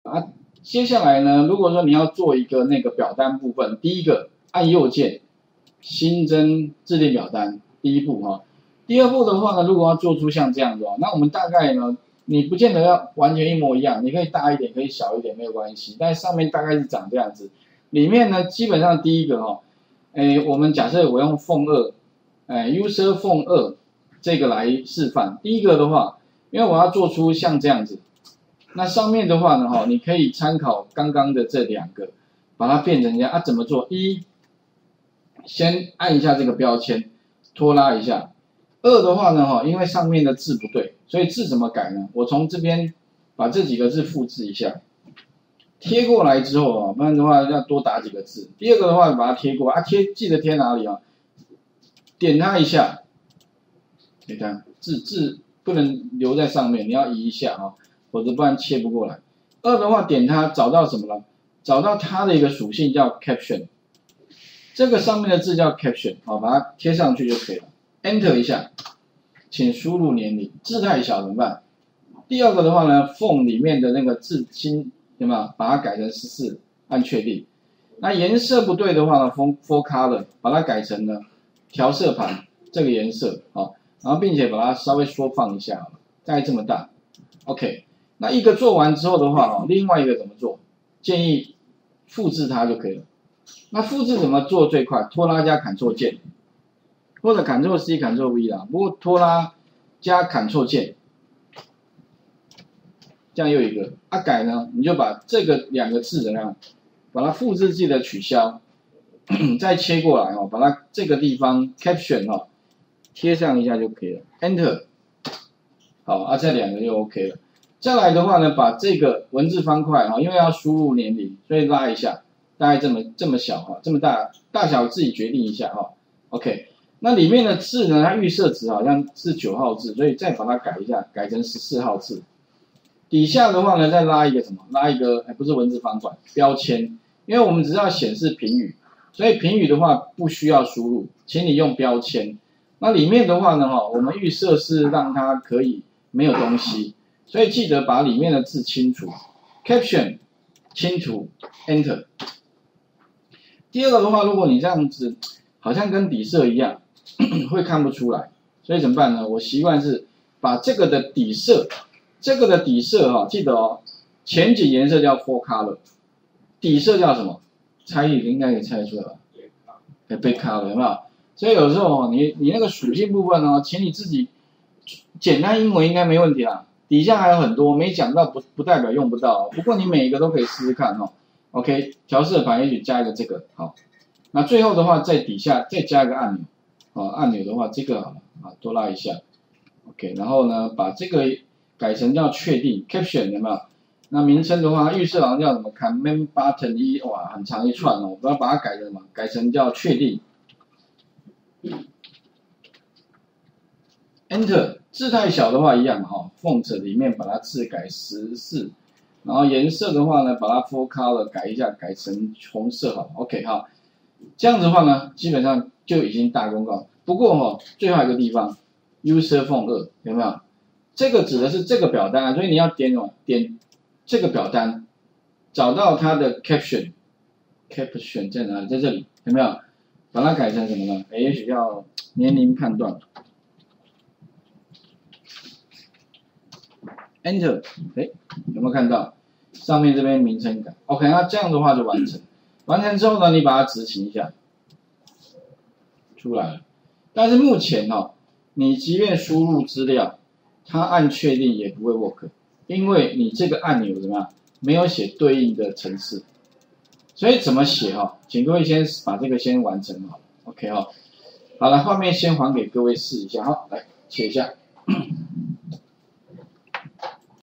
啊，接下来呢，如果说你要做一个那个表单部分，第一个按右键新增制定表单，第一步哈。第二步的话呢，如果要做出像这样子哦，那我们大概呢，你不见得要完全一模一样，你可以大一点，可以小一点，没有关系。但上面大概是长这样子，里面呢，基本上第一个哈，我们假设我用凤2，user 凤2这个来示范。第一个的话，因为我要做出像这样子，那上面的话呢，哈，你可以参考刚刚的这两个，把它变成这样啊，怎么做？先按一下这个标签，拖拉一下。2的话呢，哈，因为上面的字不对，所以字怎么改呢？我从这边把这几个字复制一下，贴过来之后啊，不然的话要多打几个字。第二个的话，把它贴过来啊，记得贴哪里啊？点它一下，你看字不能留在上面，你要移一下啊，否则不然切不过来。2的话，点它找到什么了？找到它的一个属性叫 caption， 这个上面的字叫 caption， 好，把它贴上去就可以了。Enter 一下，请输入年龄，字太小怎么办？第二个的话呢，font 里面的那个字新有没有？把它改成14，按确定。那颜色不对的话呢 ，full color 把它改成呢调色盘这个颜色啊，然后并且把它稍微缩放一下，大概这么大。OK， 那一个做完之后的话，另外一个怎么做？建议复制它就可以了。那复制怎么做最快？拖拉加 Ctrl 键。或者 Ctrl+C、Ctrl+V 啦，不过拖拉加 Ctrl 键，这样又一个。改呢，你就把这个两个字怎样，把它复制记得取消，再切过来把它这个地方 Caption 贴上一下就可以了。Enter， 好这两个就 OK 了。再来的话呢，把这个文字方块因为要输入年龄，所以拉一下，大概这么小这么大，大小自己决定一下OK。那里面的字呢？它预设值好像是9号字，所以再把它改一下，改成14号字。底下的话呢，再拉一个什么？拉一个不是文字方块，标签。因为我们只是要显示评语，所以评语的话不需要输入，请你用标签。那里面的话呢，我们预设是让它可以没有东西，所以记得把里面的字清除。Caption 清除 ，Enter。第二个的话，如果你这样子，好像跟底色一样。会看不出来，所以怎么办呢？我习惯是把这个的底色，记得前景颜色叫 full color， 底色叫什么？猜应该可以猜得出来吧？back color 有没有？所以有时候你那个属性部分请你自己简单英文应该没问题啦。底下还有很多没讲到不代表用不到，不过你每一个都可以试试看OK， 调色盘也许加一个这个好，那最后的话在底下再加一个按钮。按钮的话，这个好了多拉一下 ，OK， 然后呢，把这个改成叫确定 ，Caption 有没有？那名称的话，预设好像叫什么 Command Button 1，哇，很长一串不要把它改成什么？改成叫确定 ，Enter， 字太小的话一样font 里面把它字改14，然后颜色的话呢，把它 Full Color 改一下，改成红色，OK 这样子的话呢，基本上就已经大功告。不过最后一个地方 ，user form 2有没有？这个指的是这个表单所以你要点这个表单，找到它的 caption 在哪里？在这里有没有？把它改成什么呢？也许叫年龄判断 ，Enter， 有没有看到？上面这边名称改 ，OK， 那这样的话就完成。完成之后呢，你把它执行一下，出来了。但是目前你即便输入资料，它按确定也不会 work， 因为你这个按钮怎么样，没有写对应的程式。所以怎么写请各位先把这个先完成好了 ，OK 好了，画面先还给各位试一下来切一下。